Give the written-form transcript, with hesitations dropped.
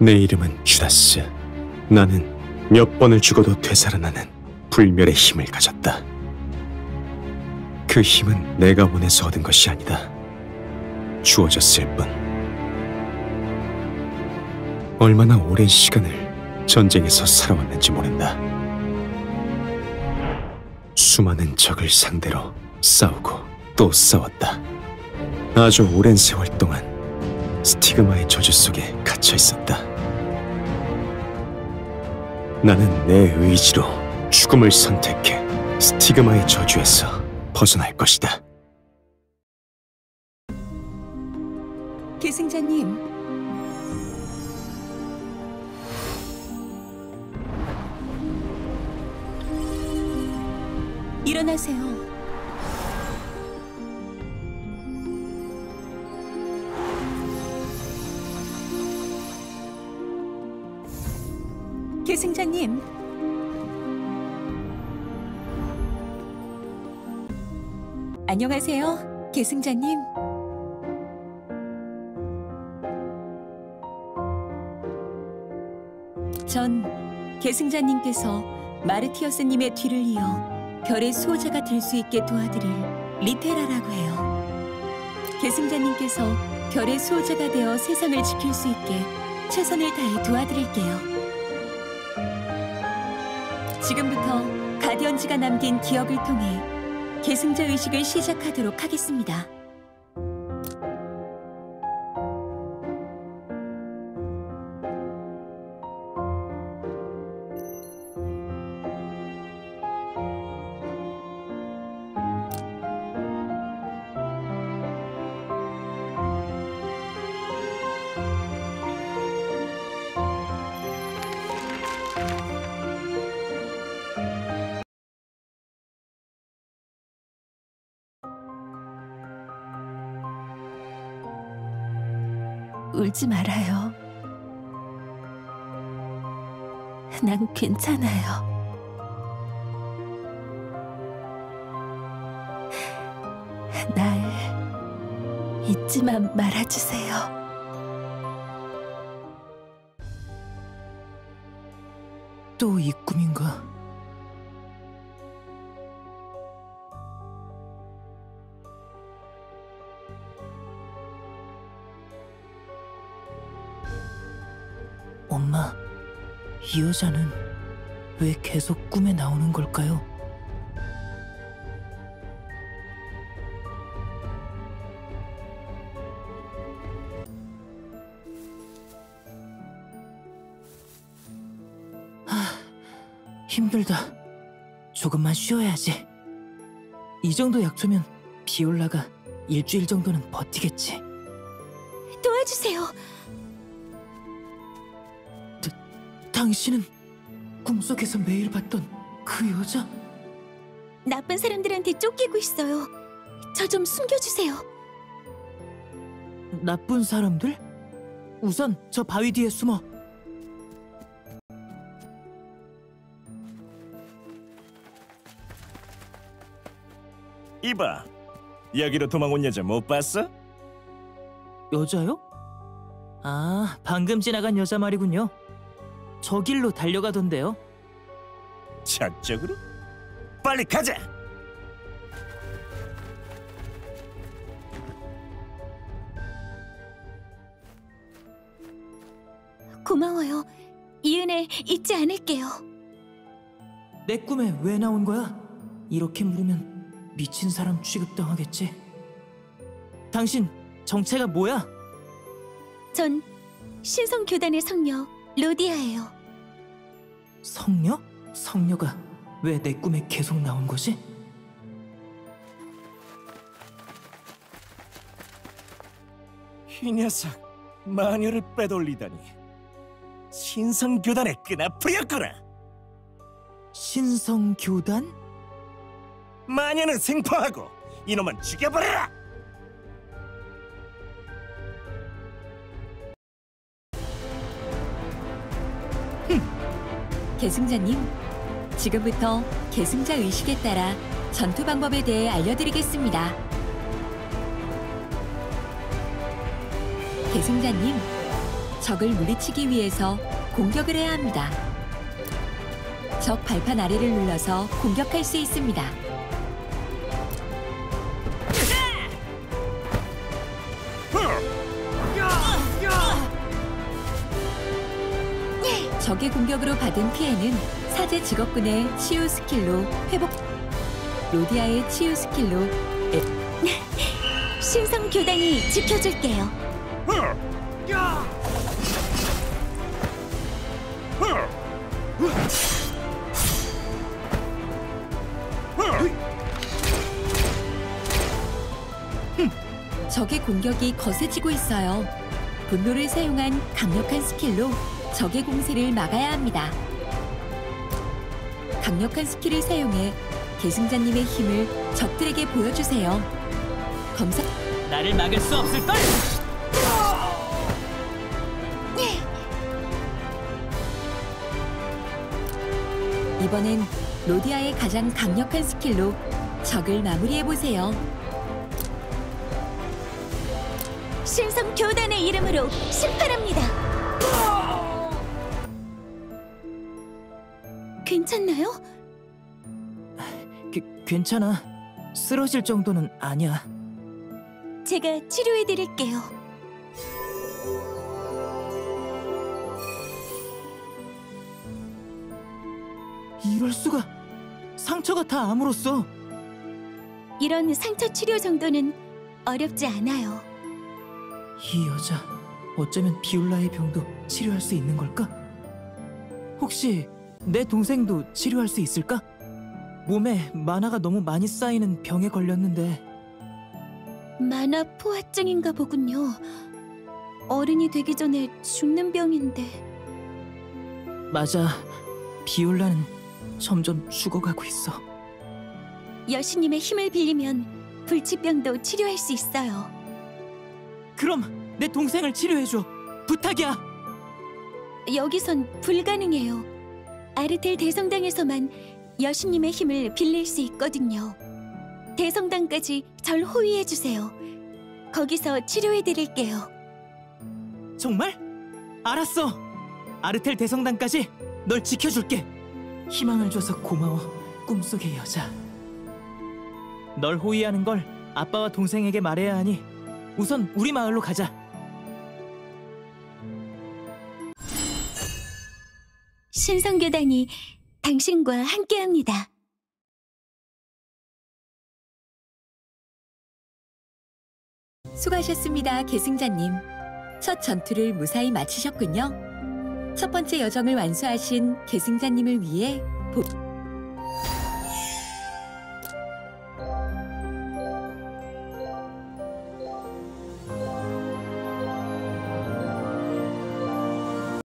내 이름은 주다스. 나는 몇 번을 죽어도 되살아나는 불멸의 힘을 가졌다. 그 힘은 내가 원해서 얻은 것이 아니다. 주어졌을 뿐. 얼마나 오랜 시간을 전쟁에서 살아왔는지 모른다. 수많은 적을 상대로 싸우고 또 싸웠다. 아주 오랜 세월 동안 스티그마의 저주 속에 갇혀 있었다. 나는 내 의지로 죽음을 선택해 스티그마의 저주에서 벗어날 것이다. 계승자님, 일어나세요. 계승자님, 안녕하세요. 계승자님. 전 계승자님께서 마르티어스님의 뒤를 이어 별의 수호자가 될 수 있게 도와드릴 리테라라고 해요. 계승자님께서 별의 수호자가 되어 세상을 지킬 수 있게 최선을 다해 도와드릴게요. 지금부터 가디언즈가 남긴 기억을 통해 계승자 의식을 시작하도록 하겠습니다. 울지 말아요. 난 괜찮아요. 날 잊지만 말아주세요. 또 이 꿈인가? 엄마, 이 여자는 왜 계속 꿈에 나오는 걸까요? 힘들다. 조금만 쉬어야지. 이 정도 약초면 비올라가 일주일 정도는 버티겠지. 도와주세요. 당신은 꿈속에서 매일 봤던 그 여자? 나쁜 사람들한테 쫓기고 있어요. 저 좀 숨겨주세요. 나쁜 사람들? 우선 저 바위 뒤에 숨어. 이봐, 여기로 도망온 여자 못 봤어? 여자요? 아, 방금 지나간 여자 말이군요. 저 길로 달려가던데요. 작적으로? 빨리 가자! 고마워요. 이 은혜 잊지 않을게요. 내 꿈에 왜 나온 거야? 이렇게 물으면 미친 사람 취급당하겠지. 당신 정체가 뭐야? 전 신성교단의 성녀 로디아예요. 성녀? 성녀가 왜 내 꿈에 계속 나온 거지? 이 녀석, 마녀를 빼돌리다니. 신성교단의 끈앞풀이었구나. 신성교단? 마녀는 생포하고 이놈은 죽여버려라! 계승자님, 지금부터 계승자 의식에 따라 전투 방법에 대해 알려드리겠습니다. 계승자님, 적을 물리치기 위해서 공격을 해야 합니다. 적 발판 아래를 눌러서 공격할 수 있습니다. 적의 공격으로 받은 피해는 사제 직업군의 치유 스킬로 회복. 로디아의 치유 스킬로 신성 교단이 지켜줄게요. 적의 공격이 거세지고 있어요. 분노를 사용한 강력한 스킬로 적의 공세를 막아야 합니다. 강력한 스킬을 사용해 계승자님의 힘을 적들에게 보여주세요. 검사 나를 막을 수 없을걸! 이번엔 로디아의 가장 강력한 스킬로 적을 마무리해보세요. 신성 교단의 이름으로 심판합니다. 괜찮나요? 괜찮아. 쓰러질 정도는 아니야. 제가 치료해드릴게요. 이럴 수가. 상처가 다 아물었어. 이런 상처 치료 정도는 어렵지 않아요. 이 여자 어쩌면 비올라의 병도 치료할 수 있는 걸까? 혹시 내 동생도 치료할 수 있을까? 몸에 만화가 너무 많이 쌓이는 병에 걸렸는데. 만화 포화증인가 보군요. 어른이 되기 전에 죽는 병인데. 맞아. 비올라는 점점 죽어가고 있어. 여신님의 힘을 빌리면 불치병도 치료할 수 있어요. 그럼 내 동생을 치료해줘. 부탁이야. 여기선 불가능해요. 아르텔 대성당에서만 여신님의 힘을 빌릴 수 있거든요. 대성당까지 절 호위해주세요. 거기서 치료해드릴게요. 정말? 알았어. 아르텔 대성당까지 널 지켜줄게. 희망을 줘서 고마워, 꿈속의 여자. 널 호위하는 걸 아빠와 동생에게 말해야 하니 우선 우리 마을로 가자. 신성교단이 당신과 함께합니다. 수고하셨습니다, 계승자님. 첫 전투를 무사히 마치셨군요. 첫 번째 여정을 완수하신 계승자님을 위해